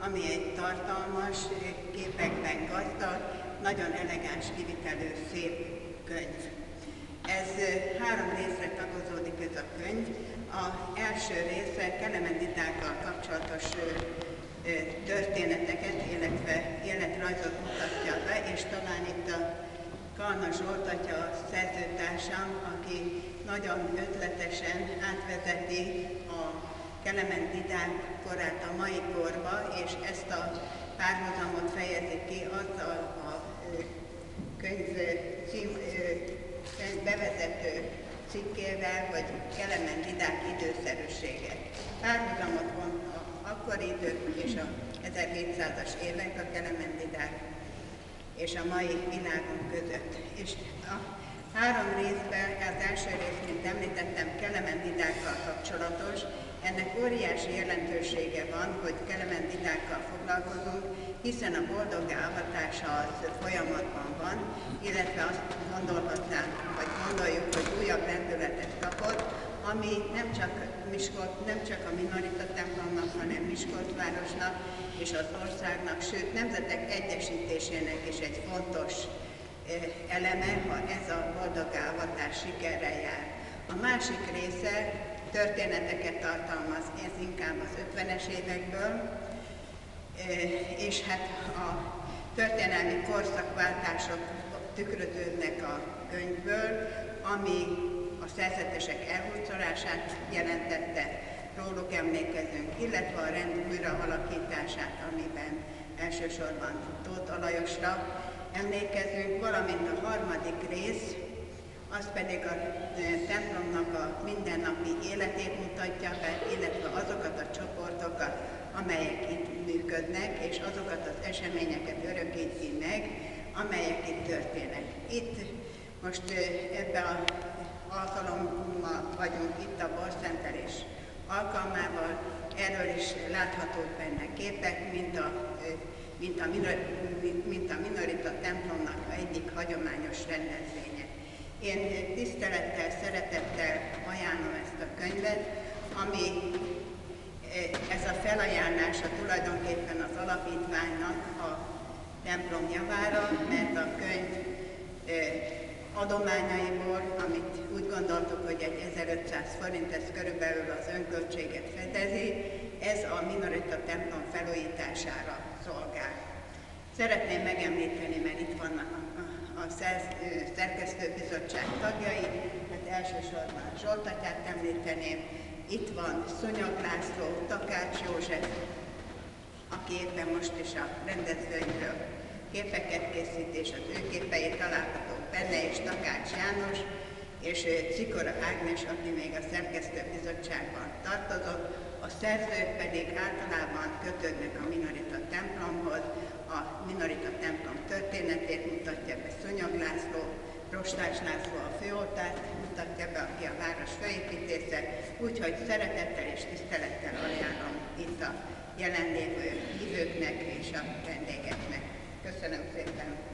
ami egy tartalmas, képekben gazdag, nagyon elegáns kivitelű, szép könyv. Ez 3 részre tagozódik ez a könyv. Az első része Kelemen Didákkal kapcsolatos történeteket, illetve életrajzot mutatja be, és talán itt a Kalna Zsolt atya, a szerzőtársam, aki nagyon ötletesen átvezeti a Kelemen Didák korát a mai korba, és ezt a párhuzamot fejezi ki azzal a könyv bevezető cikkével, hogy Kelemen Didák időszerűsége. Párhuzamot von az akkori idők és a 1700-as évek a Kelemen Didák és a mai világunk között. És a 3 részben, az első rész, mint említettem, Kelemen Didákkal kapcsolatos. Ennek óriási jelentősége van, hogy Kelemen Didákkal foglalkozunk, hiszen a boldoggá avatása az folyamatban van, illetve azt gondolhatnánk, vagy gondoljuk, hogy újabb lendületet kapott, ami nem csak a Minorita templomnak, hanem Miskolcvárosnak és az országnak, sőt nemzetek egyesítésének is egy fontos eleme, ha ez a boldoggá avatás sikerrel jár. A másik része történeteket tartalmaz, ez inkább az 50-es évekből, és hát a történelmi korszakváltások tükröződnek a könyvből, ami a szerzetesek elhurcolását jelentette, róluk emlékezünk, illetve a rend újraalakítását, amiben elsősorban Tóth Alajosra emlékezünk, valamint a harmadik rész, az pedig a templomnak a mindennapi életét mutatja be, illetve azokat a csoportokat, amelyek itt működnek, és azokat az eseményeket örökíti meg, amelyek itt történnek. Itt most ebben az alkalommal vagyunk itt a borszentelés alkalmával, erről is láthatók benne képek, mint a Minorita templomnak egyik hagyományos rendezvénye. Én tisztelettel, szeretettel ajánlom ezt a könyvet, ami ez a felajánlása tulajdonképpen az alapítványnak a templom javára, mert a könyv adományaiból, amit úgy gondoltuk, hogy egy 1500 forint, ez körülbelül az önköltséget fedezi, ez a Minorita templom felújítására szolgál. Szeretném megemlíteni, mert itt vannak a szerkesztőbizottság tagjai, hát elsősorban Zsolt atyát említeném, itt van Szúnyog László, Takács József, aki éppen most is a rendezvényről képeket készít, és az ő képei találhatók benne, és Takács János, és Cikora Ágnes, aki még a szerkesztőbizottságban tartozott, a szerzők pedig általában kötődnek a Minorita templomhoz, a Minorita templom történetét mutatja be Szúnyog László, Rostás László a főoltárt mutatja be, aki a város főépítésze, úgyhogy szeretettel és tisztelettel ajánlom itt a jelenlévő hívőknek és a vendégeknek. Köszönöm szépen!